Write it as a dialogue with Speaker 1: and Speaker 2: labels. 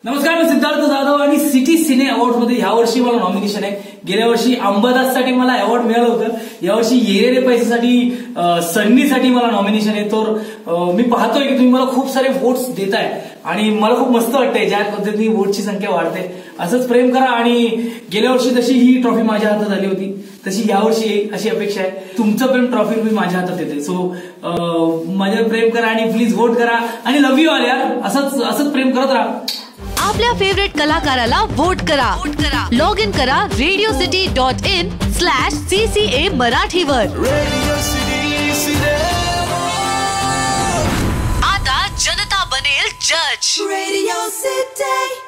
Speaker 1: नमस्कार, मी सिद्धार्थ जाधव आणि सिटी सिने अवॉर्ड मध्ये यावर्षी मला नॉमिनेशन आहे. गेल्या वर्षी अंबादाससाठी मला अवॉर्ड मिळालं होतं. यावर्षी ये रे पैसेसाठी सन्नीसाठी मला नॉमिनेशन आहे. तर मी पाहतोय की तुम्ही मला खूप सारे वोट्स देताय आणि मला खूप मस्त वाटतंय ज्या पद्धतीने वोटची संख्या वाढते. असंच प्रेम करा आणि गेल्या वर्षी जशी ही ट्रॉफी माझ्या हातात आली होती तशी यावर्षी येईल अशी अपेक्षा आहे. तुमचं प्रेम ट्रॉफी मी माझ्या हातात येते. सो माझ्यावर प्रेम करा आणि प्लीज वोट करा आणि लव्ह यू ऑल यार. असंच प्रेम करत राहा.
Speaker 2: आपल्या फेवरेट कलाकाराला वोट करा. लॉग इन करा radiocity.in/CCA मराठीवर. आता जनता बनेल जज. Radio city.